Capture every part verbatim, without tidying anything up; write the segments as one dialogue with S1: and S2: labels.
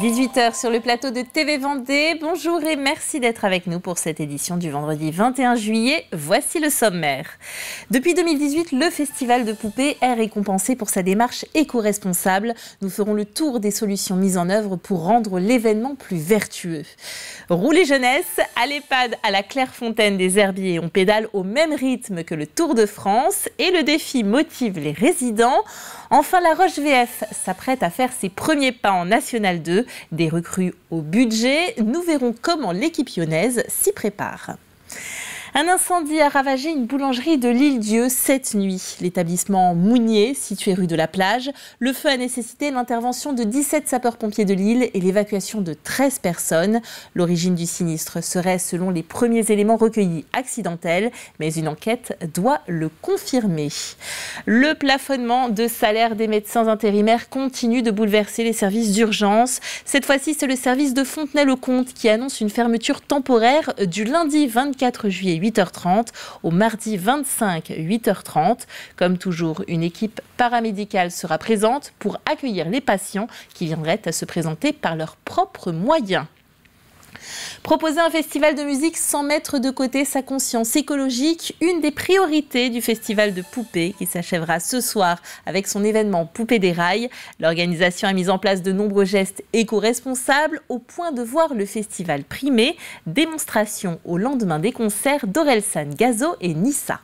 S1: dix-huit heures sur le plateau de T V Vendée. Bonjour et merci d'être avec nous pour cette édition du vendredi vingt et un juillet. Voici le sommaire. Depuis deux mille dix-huit, le Festival de Poupées est récompensé pour sa démarche éco-responsable. Nous ferons le tour des solutions mises en œuvre pour rendre l'événement plus vertueux. Roulez jeunesse, à l'EHPAD à la Clairefontaine des Herbiers, on pédale au même rythme que le Tour de France et le défi motive les résidents. Enfin, la Roche V F s'apprête à faire ses premiers pas en National deux. Des recrues au budget. Nous verrons comment l'équipe lyonnaise s'y prépare. Un incendie a ravagé une boulangerie de l'Île-Dieu cette nuit. L'établissement Mounier, situé rue de la Plage, le feu a nécessité l'intervention de dix-sept sapeurs-pompiers de Lille et l'évacuation de treize personnes. L'origine du sinistre serait, selon les premiers éléments recueillis, accidentelle, mais une enquête doit le confirmer. Le plafonnement de salaire des médecins intérimaires continue de bouleverser les services d'urgence. Cette fois-ci, c'est le service de Fontenay-le-Comte qui annonce une fermeture temporaire du lundi vingt-quatre juillet huit heures trente au mardi vingt-cinq huit heures trente. Comme toujours, une équipe paramédicale sera présente pour accueillir les patients qui viendraient à se présenter par leurs propres moyens. Proposer un festival de musique sans mettre de côté sa conscience écologique, une des priorités du festival de Poupées qui s'achèvera ce soir avec son événement Poupées des rails. L'organisation a mis en place de nombreux gestes éco-responsables au point de voir le festival primé. Démonstration au lendemain des concerts d'Orelsan Gazo et Nissa.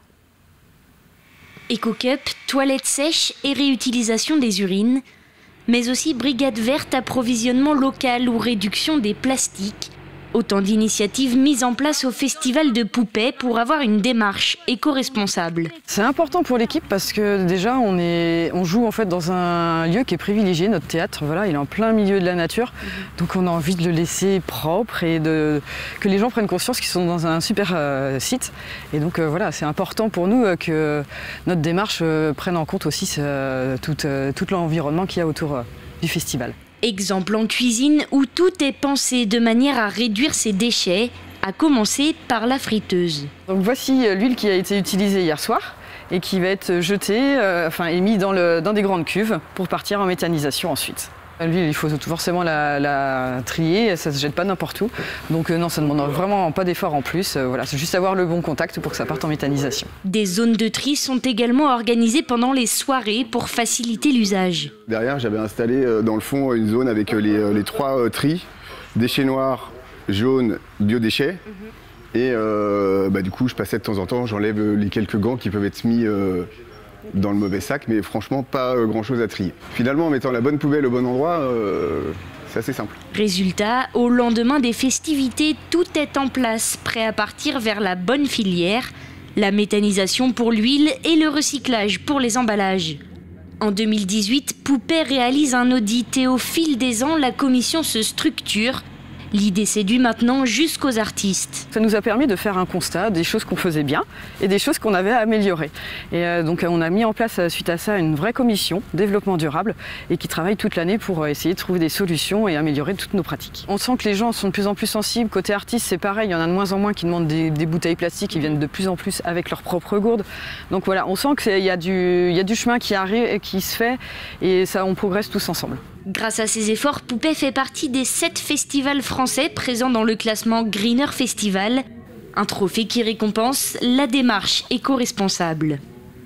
S2: Éco-cup, toilettes sèches et réutilisation des urines, mais aussi brigade verte, approvisionnement local ou réduction des plastiques. Autant d'initiatives mises en place au Festival de Poupées pour avoir une démarche éco-responsable.
S3: C'est important pour l'équipe parce que déjà on, est, on joue en fait dans un lieu qui est privilégié, notre théâtre, voilà, il est en plein milieu de la nature. Donc on a envie de le laisser propre et de, que les gens prennent conscience qu'ils sont dans un super euh, site. Et donc euh, voilà, c'est important pour nous euh, que notre démarche euh, prenne en compte aussi euh, tout, euh, tout l'environnement qu'il y a autour euh, du festival.
S2: Exemple en cuisine où tout est pensé de manière à réduire ses déchets, à commencer par la friteuse.
S3: Donc voici l'huile qui a été utilisée hier soir et qui va être jetée, euh, enfin émise dans, le, dans des grandes cuves pour partir en méthanisation ensuite. L'huile, il faut forcément la, la trier, ça ne se jette pas n'importe où. Donc euh, non, ça ne demande vraiment pas d'effort en plus. Euh, voilà, c'est juste avoir le bon contact pour que ça parte en méthanisation.
S2: Des zones de tri sont également organisées pendant les soirées pour faciliter l'usage.
S4: Derrière, j'avais installé euh, dans le fond une zone avec euh, les, euh, les trois euh, tris, déchets noirs, jaunes, biodéchets. Mm-hmm. Et euh, bah, du coup, je passais de temps en temps, j'enlève les quelques gants qui peuvent être mis euh, dans le mauvais sac, mais franchement pas euh, grand chose à trier. Finalement, en mettant la bonne poubelle au bon endroit, euh, c'est assez simple.
S2: Résultat, au lendemain des festivités, tout est en place, prêt à partir vers la bonne filière, la méthanisation pour l'huile et le recyclage pour les emballages. En deux mille dix-huit, Poupées réalise un audit et au fil des ans, la commission se structure. L'idée séduit maintenant jusqu'aux artistes.
S3: Ça nous a permis de faire un constat des choses qu'on faisait bien et des choses qu'on avait à améliorer. Et euh, donc on a mis en place suite à ça une vraie commission développement durable et qui travaille toute l'année pour essayer de trouver des solutions et améliorer toutes nos pratiques. On sent que les gens sont de plus en plus sensibles. Côté artiste, c'est pareil, il y en a de moins en moins qui demandent des, des bouteilles plastiques, qui viennent de plus en plus avec leurs propres gourdes. Donc voilà, on sent qu'il y a du, il y a du chemin qui arrive, qui se fait et ça, on progresse tous ensemble.
S2: Grâce à ses efforts, Poupées fait partie des sept festivals français présents dans le classement Greener Festival, un trophée qui récompense la démarche éco-responsable.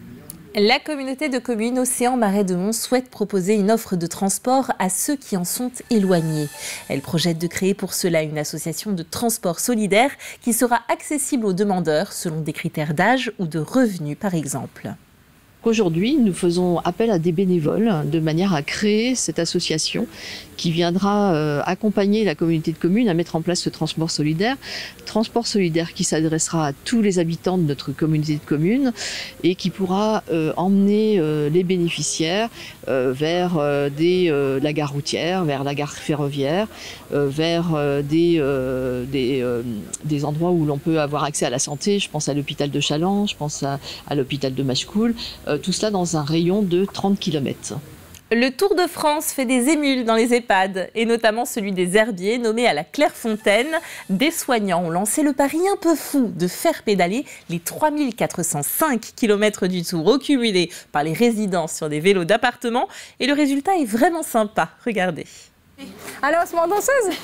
S1: La communauté de communes Océan Marais de Mons souhaite proposer une offre de transport à ceux qui en sont éloignés. Elle projette de créer pour cela une association de transport solidaire qui sera accessible aux demandeurs selon des critères d'âge ou de revenus par exemple.
S5: Aujourd'hui, nous faisons appel à des bénévoles de manière à créer cette association qui viendra euh, accompagner la communauté de communes à mettre en place ce transport solidaire. Transport solidaire qui s'adressera à tous les habitants de notre communauté de communes et qui pourra euh, emmener euh, les bénéficiaires euh, vers euh, des, euh, la gare routière, vers la gare ferroviaire, euh, vers euh, des, euh, des, euh, des endroits où l'on peut avoir accès à la santé. Je pense à l'hôpital de Challans, je pense à, à l'hôpital de Machecoul. Euh, tout cela dans un rayon de trente kilomètres.
S1: Le Tour de France fait des émules dans les EHPAD, et notamment celui des Herbiers, nommé à la Clairefontaine. Des soignants ont lancé le pari un peu fou de faire pédaler les trois mille quatre cent cinq kilomètres du Tour au cumulé par les résidents sur des vélos d'appartement. Et le résultat est vraiment sympa, regardez.
S6: Allez, on se met en danseuse.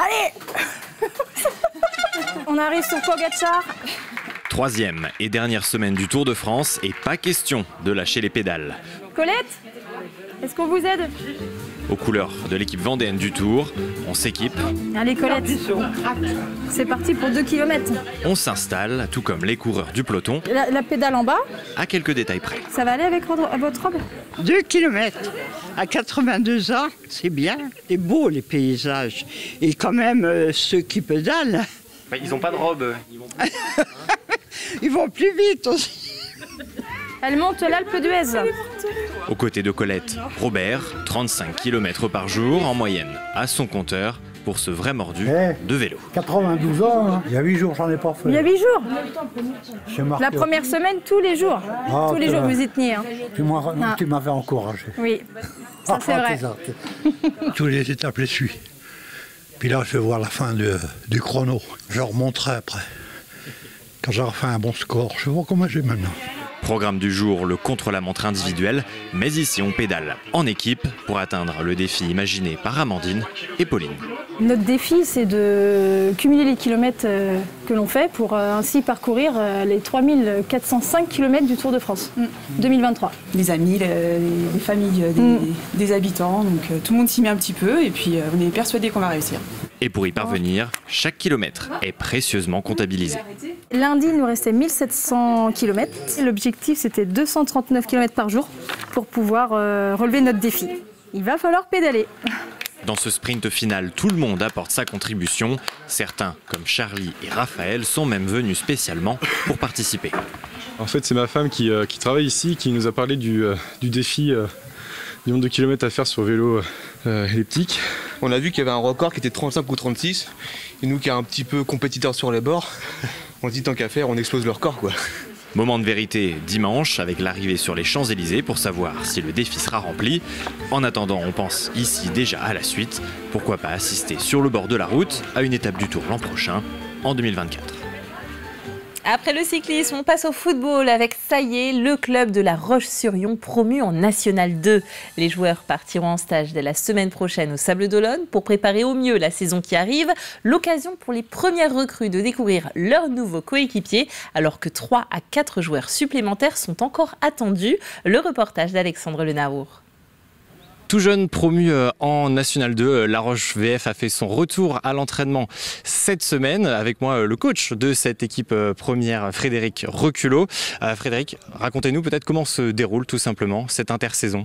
S6: Allez. On arrive sur Pogacar.
S7: Troisième et dernière semaine du Tour de France et pas question de lâcher les pédales.
S6: Colette, est-ce qu'on vous aide?
S7: Aux couleurs de l'équipe vendéenne du Tour, on s'équipe.
S6: Allez Colette, c'est parti pour deux kilomètres.
S7: On s'installe, tout comme les coureurs du peloton.
S6: La, la pédale en bas.
S7: À quelques détails près.
S6: Ça va aller avec votre robe?
S8: deux kilomètres. À quatre-vingt-deux ans, c'est bien. C'est beau les paysages. Et quand même, euh, ceux qui pédalent.
S7: Bah, ils n'ont pas de robe. Ils vont plus, hein.
S8: Ils vont plus vite aussi.
S6: Elle monte l'Alpe d'Huez.
S7: Aux côtés de Colette, Robert, trente-cinq kilomètres par jour en moyenne à son compteur pour ce vrai mordu hey, de vélo.
S9: quatre-vingt-douze ans, hein. Il y a huit jours, j'en ai pas fait.
S6: Il y a huit jours. La première semaine, tous les jours. Ah, tous les jours, vous y teniez. Hein.
S9: Tu m'avais encouragé.
S6: Oui, ça c'est vrai.
S9: Tous les étapes les suis. Puis là, je vais voir la fin de, du chrono. Je remonterai après. Quand j'aurai fait un bon score, je vais voir comment j'ai maintenant.
S7: Programme du jour, le contre-la-montre individuel, mais ici on pédale en équipe pour atteindre le défi imaginé par Amandine et Pauline.
S6: Notre défi, c'est de cumuler les kilomètres que l'on fait pour ainsi parcourir les trois mille quatre cent cinq kilomètres du Tour de France mm. deux mille vingt-trois.
S10: Les amis, les, les familles, des, mm. des habitants, donc tout le monde s'y met un petit peu et puis on est persuadé qu'on va réussir.
S7: Et pour y parvenir, chaque kilomètre est précieusement comptabilisé.
S6: Lundi, il nous restait mille sept cents kilomètres. L'objectif, c'était deux cent trente-neuf kilomètres par jour pour pouvoir euh, relever notre défi. Il va falloir pédaler.
S7: Dans ce sprint final, tout le monde apporte sa contribution. Certains, comme Charlie et Raphaël, sont même venus spécialement pour participer.
S11: En fait, c'est ma femme qui, euh, qui travaille ici, qui nous a parlé du, euh, du défi euh, du nombre de kilomètres à faire sur vélo euh, elliptique.
S12: On a vu qu'il y avait un record qui était trente-cinq ou trente-six. Et nous qui est un petit peu compétiteur sur les bords, on se dit tant qu'à faire, on explose le record quoi.
S7: Moment de vérité dimanche avec l'arrivée sur les Champs-Élysées pour savoir si le défi sera rempli. En attendant, on pense ici déjà à la suite. Pourquoi pas assister sur le bord de la route à une étape du Tour l'an prochain, en deux mille vingt-quatre.
S1: Après le cyclisme, on passe au football avec, ça y est, le club de La Roche-sur-Yon promu en National deux. Les joueurs partiront en stage dès la semaine prochaine au Sables-d'Olonne pour préparer au mieux la saison qui arrive. L'occasion pour les premières recrues de découvrir leurs nouveaux coéquipiers, alors que trois à quatre joueurs supplémentaires sont encore attendus. Le reportage d'Alexandre Lenaour.
S7: Tout jeune promu en National deux, La Roche V F a fait son retour à l'entraînement cette semaine. Avec moi, le coach de cette équipe première, Frédéric Reculot. Euh, Frédéric, racontez-nous peut-être comment se déroule tout simplement cette intersaison.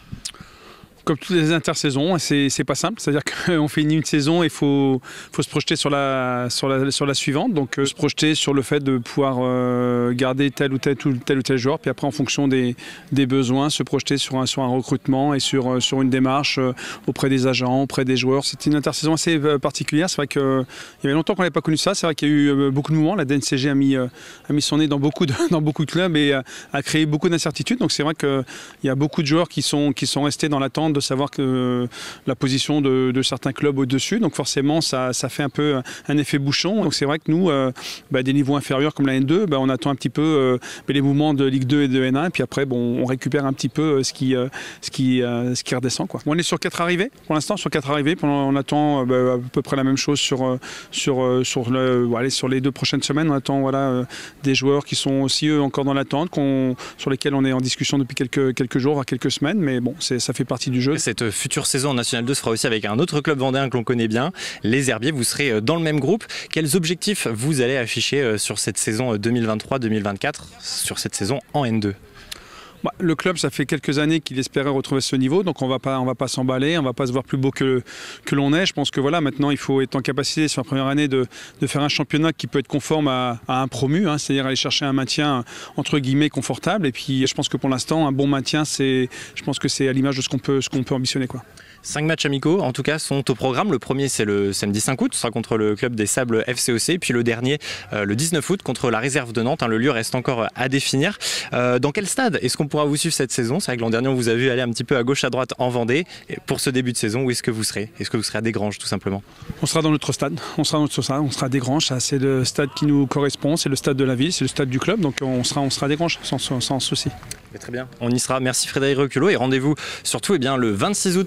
S13: Comme toutes les intersaisons, c'est pas simple. C'est-à-dire qu'on finit une saison et il faut, faut se projeter sur la, sur la, sur la suivante. Donc euh, se projeter sur le fait de pouvoir euh, garder tel ou tel, tel ou tel joueur. Puis après, en fonction des, des besoins, se projeter sur un, sur un recrutement et sur, sur une démarche euh, auprès des agents, auprès des joueurs. C'était une intersaison assez euh, particulière. C'est vrai qu'il euh, y avait longtemps qu'on n'avait pas connu ça. C'est vrai qu'il y a eu euh, beaucoup de mouvements. La D N C G a mis, euh, a mis son nez dans beaucoup de, dans beaucoup de clubs et euh, a créé beaucoup d'incertitudes. Donc c'est vrai qu'il y a beaucoup de joueurs qui sont, qui sont restés dans l'attente de savoir que la position de, de certains clubs au-dessus, donc forcément ça, ça fait un peu un effet bouchon. Donc c'est vrai que nous, euh, bah, des niveaux inférieurs comme la N deux, bah, on attend un petit peu euh, les mouvements de Ligue deux et de N un, et puis après bon, on récupère un petit peu ce qui, euh, ce qui, euh, ce qui redescend, quoi. On est sur quatre arrivées pour l'instant, sur quatre arrivées. On attend bah, à peu près la même chose sur, sur, sur, le, bon, allez, sur les deux prochaines semaines. On attend voilà, des joueurs qui sont aussi eux encore dans l'attente, sur lesquels on est en discussion depuis quelques, quelques jours, voire quelques semaines, mais bon, ça fait partie du jeu.
S7: Cette future saison en National deux se fera aussi avec un autre club vendéen que l'on connaît bien, les Herbiers. Vous serez dans le même groupe. Quels objectifs vous allez afficher sur cette saison deux mille vingt-trois deux mille vingt-quatre, sur cette saison en N deux?
S13: Bah, le club, ça fait quelques années qu'il espérait retrouver ce niveau, donc on va pas, on va pas s'emballer, on va pas se voir plus beau que, que l'on est. Je pense que voilà, maintenant il faut être en capacité sur la première année de, de faire un championnat qui peut être conforme à, à un promu, hein, c'est-à-dire aller chercher un maintien entre guillemets confortable. Et puis je pense que pour l'instant, un bon maintien, c'est, je pense que c'est à l'image de ce qu'on peut, ce qu'on peut ambitionner, quoi.
S7: Cinq matchs amicaux, en tout cas, sont au programme. Le premier, c'est le samedi cinq août, ce sera contre le club des Sables F C O C. Puis le dernier, euh, le dix-neuf août, contre la réserve de Nantes. Hein, le lieu reste encore à définir. Euh, dans quel stade est-ce qu'on pourra vous suivre cette saison? C'est vrai que l'an dernier, on vous a vu aller un petit peu à gauche, à droite en Vendée. Et pour ce début de saison, où est-ce que vous serez? Est-ce que vous serez à Desgranges, tout simplement?
S13: On sera dans notre stade. On sera dans notre stade. On sera à Desgranges. C'est le stade qui nous correspond. C'est le stade de la ville. C'est le stade du club. Donc on sera, on sera à Desgranges, sans, sans souci.
S7: Très bien. On y sera. Merci Frédéric Reculot. Et rendez-vous surtout eh bien, le vingt-six août pour la première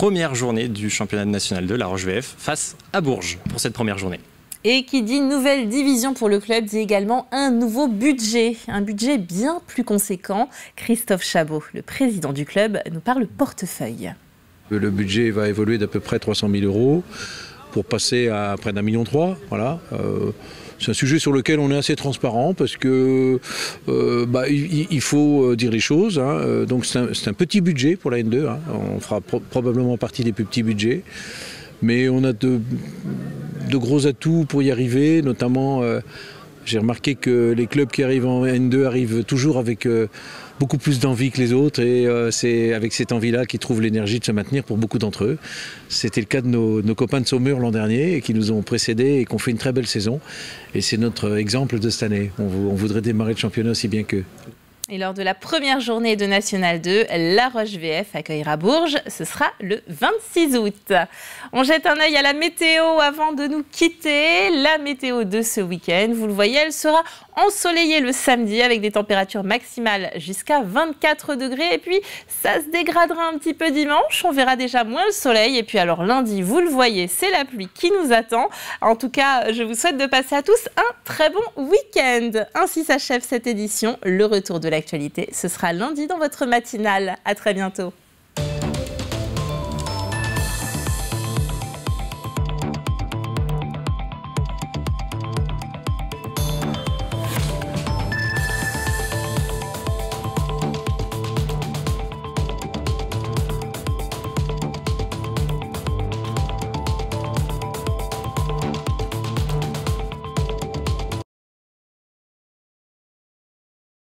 S7: première journée du championnat national deux, La Roche-V F face à Bourges pour cette première journée.
S1: Et qui dit nouvelle division pour le club dit également un nouveau budget, un budget bien plus conséquent. Christophe Chabot, le président du club, nous parle portefeuille.
S14: Le budget va évoluer d'à peu près trois cent mille euros pour passer à près d'un million trois. Voilà. Euh, c'est un sujet sur lequel on est assez transparent parce que euh, bah, il, il faut dire les choses. Hein. Donc c'est un, c'est un petit budget pour la N deux. Hein. On fera pro- probablement partie des plus petits budgets. Mais on a de, de gros atouts pour y arriver, notamment euh, j'ai remarqué que les clubs qui arrivent en N deux arrivent toujours avec euh, beaucoup plus d'envie que les autres et euh, c'est avec cette envie-là qu'ils trouvent l'énergie de se maintenir pour beaucoup d'entre eux. C'était le cas de nos, nos copains de Saumur l'an dernier et qui nous ont précédés et qui ont fait une très belle saison. Et c'est notre exemple de cette année. On, on voudrait démarrer le championnat aussi bien qu'eux.
S1: Et lors de la première journée de National deux, La Roche-V F accueillera Bourges. Ce sera le vingt-six août. On jette un œil à la météo avant de nous quitter. La météo de ce week-end, vous le voyez, elle sera ensoleillée le samedi avec des températures maximales jusqu'à vingt-quatre degrés. Et puis, ça se dégradera un petit peu dimanche. On verra déjà moins le soleil. Et puis alors lundi, vous le voyez, c'est la pluie qui nous attend. En tout cas, je vous souhaite de passer à tous un très bon week-end. Ainsi s'achève cette édition. Le retour de l'actualité, ce sera lundi dans votre matinale. À très bientôt.